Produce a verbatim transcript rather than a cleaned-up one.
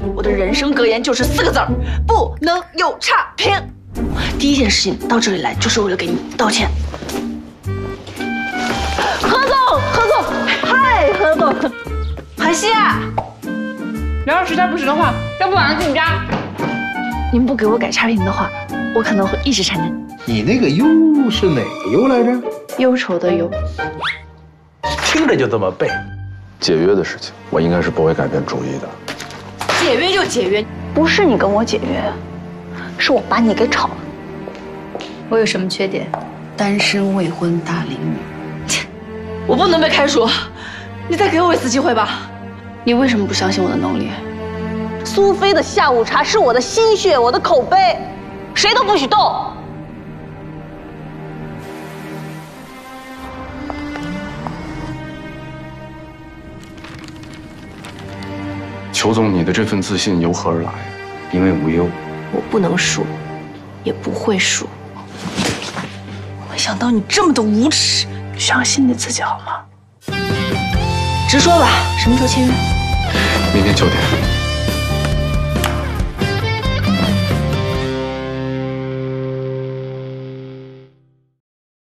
我的人生格言就是四个字儿：不能有差评。第一件事情到这里来就是为了给你道歉。何总，何总，嗨，何总，韩熙啊， 聊到实在不行的话，要不晚上去你家？ 您不给我改差评的话，我可能会一直缠着你。 你那个忧是哪个忧来着？ 忧愁的忧。 听着就这么背。 解约的事情，我应该是不会改变主意的。 解约就解约， 不是你跟我解约，是我把你给炒了。 我有什么缺点？单身未婚大龄女。 我不能被开除，你再给我一次机会吧。你为什么不相信我的能力？ 苏菲的下午茶是我的心血，我的口碑，谁都不许动。 裘总，你的这份自信由何而来？ 因为无忧。 我不能输，也不会输。没想到你这么的无耻，相信你自己好吗？直说吧，什么时候签约？ 明天九点。